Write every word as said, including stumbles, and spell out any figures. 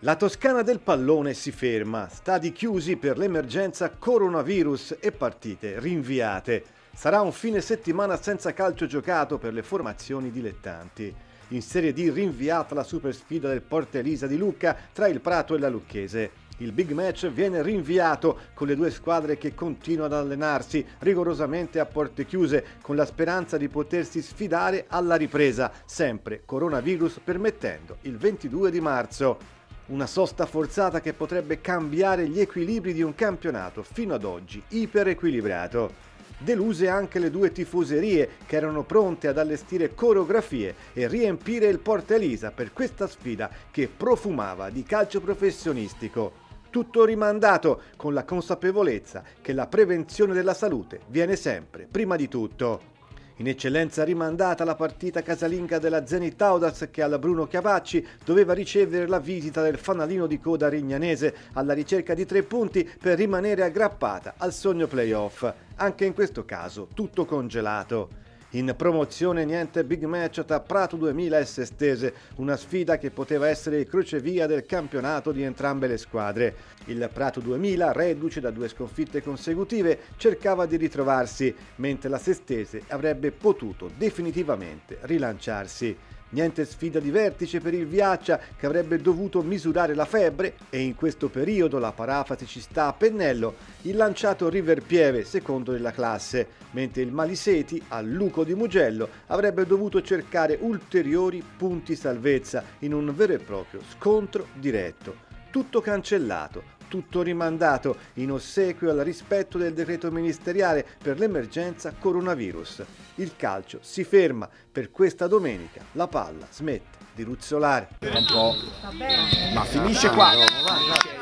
La Toscana del pallone si ferma, stadi chiusi per l'emergenza coronavirus e partite rinviate. Sarà un fine settimana senza calcio giocato per le formazioni dilettanti. In Serie D rinviata la super sfida del Porta Elisa di Lucca tra il Prato e la Lucchese. Il big match viene rinviato con le due squadre che continuano ad allenarsi rigorosamente a porte chiuse con la speranza di potersi sfidare alla ripresa, sempre coronavirus permettendo, il ventidue di marzo. Una sosta forzata che potrebbe cambiare gli equilibri di un campionato fino ad oggi iperequilibrato. Deluse anche le due tifoserie che erano pronte ad allestire coreografie e riempire il Porta Elisa per questa sfida che profumava di calcio professionistico. Tutto rimandato con la consapevolezza che la prevenzione della salute viene sempre prima di tutto. In eccellenza rimandata la partita casalinga della Zenit Audax che alla Bruno Chiavacci doveva ricevere la visita del fanalino di coda rignanese alla ricerca di tre punti per rimanere aggrappata al sogno playoff. Anche in questo caso tutto congelato. In promozione niente big match tra Prato duemila e Sestese, una sfida che poteva essere il crocevia del campionato di entrambe le squadre. Il Prato duemila, reduce da due sconfitte consecutive, cercava di ritrovarsi, mentre la Sestese avrebbe potuto definitivamente rilanciarsi. Niente sfida di vertice per il Viaccia che avrebbe dovuto misurare la febbre e in questo periodo la parafasi ci sta a pennello, il lanciato River Pieve secondo della classe, mentre il Maliseti al Luco di Mugello avrebbe dovuto cercare ulteriori punti salvezza in un vero e proprio scontro diretto. Tutto cancellato, tutto rimandato in ossequio al rispetto del decreto ministeriale per l'emergenza coronavirus. Il calcio si ferma, per questa domenica la palla smette di ruzzolare. Un po', ma finisce qua.